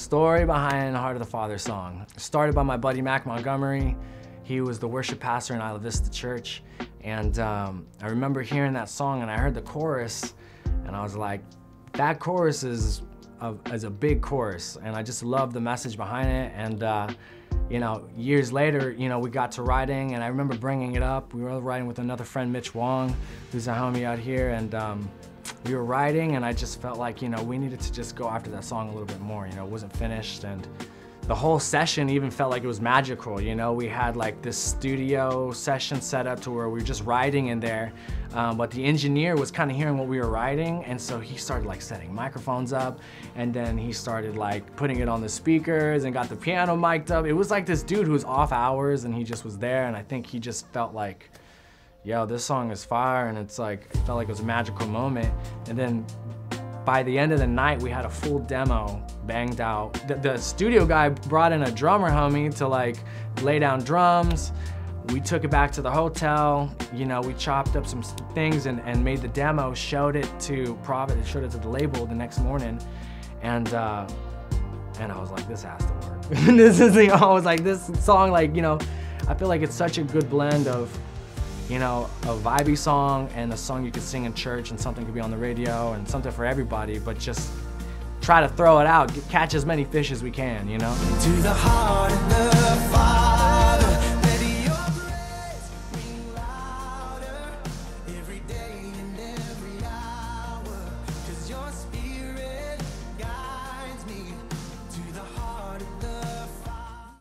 story behind the Heart of the Father song. Started by my buddy Mac Montgomery. He was the worship pastor in Isla Vista Church. And I remember hearing that song and I heard the chorus and I was like, that chorus is a big chorus. And I just loved the message behind it. And you know, years later, you know, we got to writing and I remember bringing it up. We were writing with another friend, Mitch Wong, who's a homie out here. And we were writing and I just felt like, you know, we needed to just go after that song a little bit more. You know, it wasn't finished and the whole session even felt like it was magical. You know, we had like this studio session set up to where we were just writing in there, but the engineer was kind of hearing what we were writing, and so he started like setting microphones up, and then he started like putting it on the speakers and got the piano mic'd up. It was like this dude who was off hours and he just was there, and I think he just felt like, yo, this song is fire, and it's like, it felt like it was a magical moment. And then by the end of the night, we had a full demo banged out. The studio guy brought in a drummer homie to like lay down drums. We took it back to the hotel. You know, we chopped up some things and made the demo, showed it to Prophet, showed it to the label the next morning. And I was like, this has to work. This is, you know, I was like, this song, like, you know, I feel like it's such a good blend of, you know, a vibey song and a song you could sing in church and something could be on the radio and something for everybody, but just try to throw it out, catch as many fish as we can, you know? To the heart of the